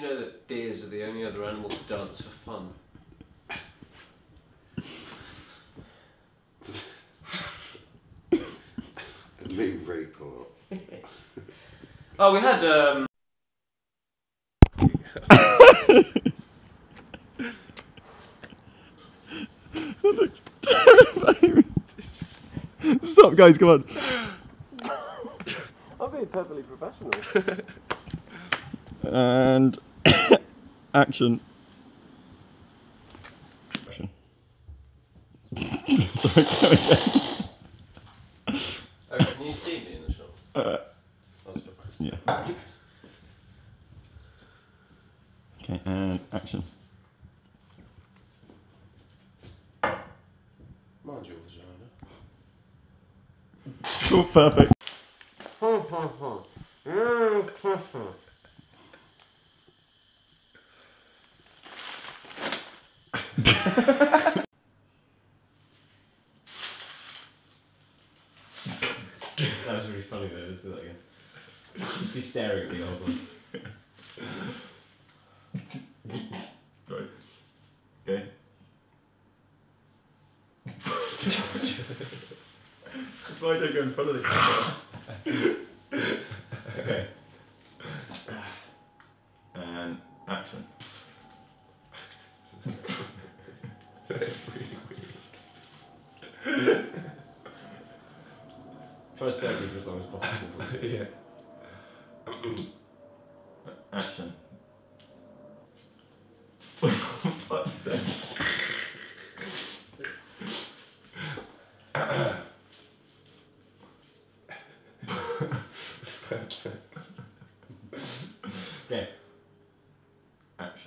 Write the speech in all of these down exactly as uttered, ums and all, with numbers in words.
you know that deers are the only other animal to dance for fun? Moon report. Oh, we had um. That looks terrifying. Stop, guys, come on. I'm being perfectly professional. And action. Action. Sorry, go again. Oh, can you see me in the shot? Uh, I'll stop. yeah. Okay, and action. Mind your vagina. Oh, perfect. That was really funny though, let's do that again. Just be staring at me all the time. Right. Okay. That's why I don't go in front of the camera. Okay. And action. That's really weird. Try to stay with you for as long as possible. Yeah. Action. Fuck's sake. Okay. Action.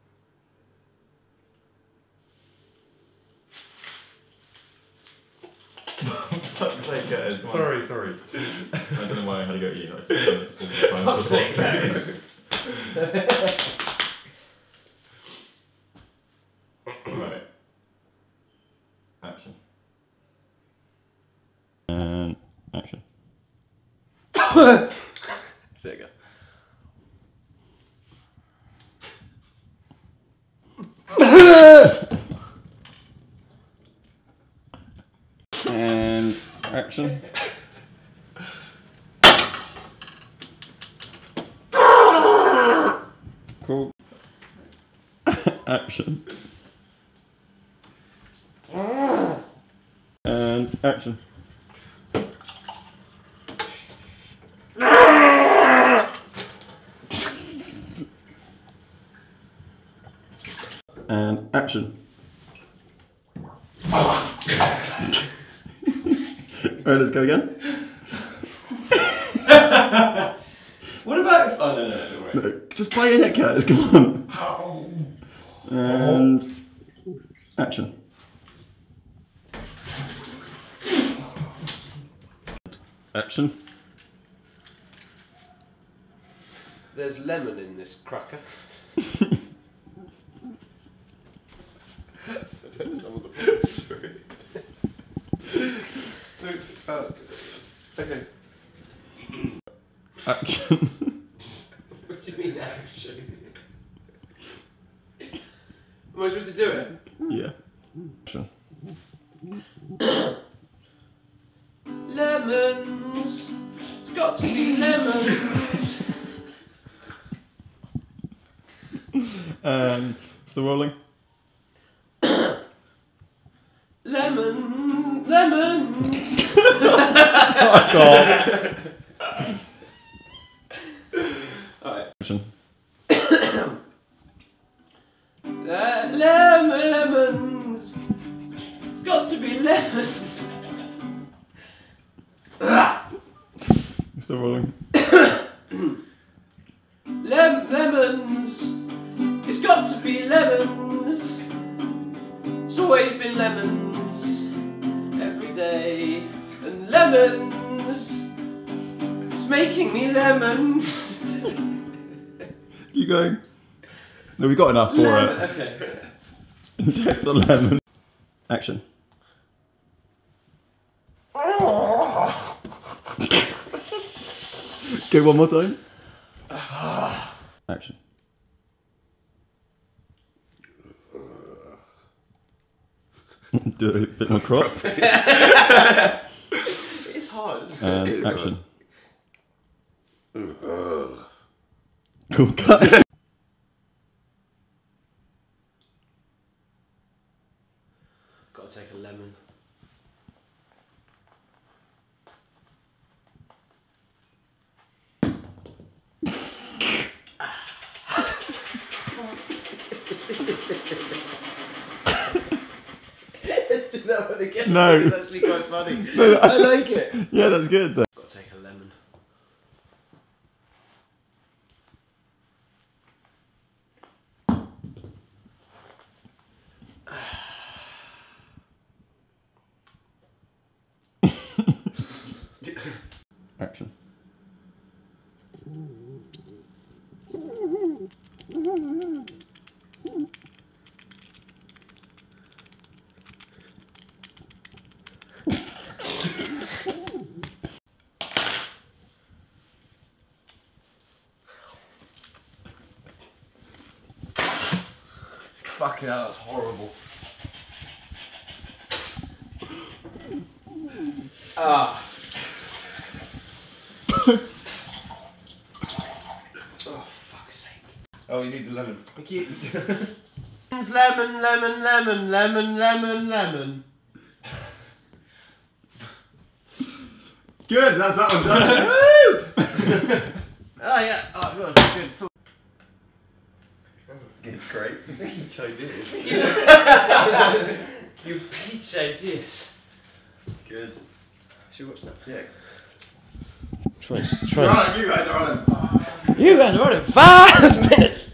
Fuck's sake, guys. come on. Sorry, sorry. I don't know why I had to go at you. Fuck's sake, guys. Right. Action. And action. There you go. And action. Cool. Action. And action. And action. Alright, let's go again. What about if. Oh, no, no, no, don't worry. No, just play in it, Curtis, come on. And action. Action. There's lemon in this cracker. I don't understand what the point is. Sorry. Look, uh, okay. Action. What do you mean action? Am I supposed to do it? Yeah. Action. Lemons! It's got to be lemons! And still rolling. Lemon! Lemons! Fuck off. Alright. Action. Uh, lemon, lemons! It's got to be lemons! Still rolling. Lem lemons! It's got to be lemons! It's always been lemons every day. And lemons! It's making me lemons! Keep going. No, we got enough for Lemon. it. Okay. Inject the lemon. Action. Okay, one more time. Action. Do a bit more crop. It's hard, isn't it? And It is action. Ugh. Cool cut. Gotta take a lemon. Let's do that one again. No. It's actually quite funny. No, I like it. Yeah, that's good though. Gotta take a lemon. Action. Fucking hell, that's horrible. Ah. Oh, fuck's sake. Oh, you need the lemon. Thank you. Lemon, lemon, lemon, lemon, lemon, lemon. Good, that's that one done. Oh yeah, oh good, good. Good, great. Peach ideas. You peach ideas. Good. Should we watch that? Yeah. Try, try. Right, you guys are on it. You guys are on it five minutes.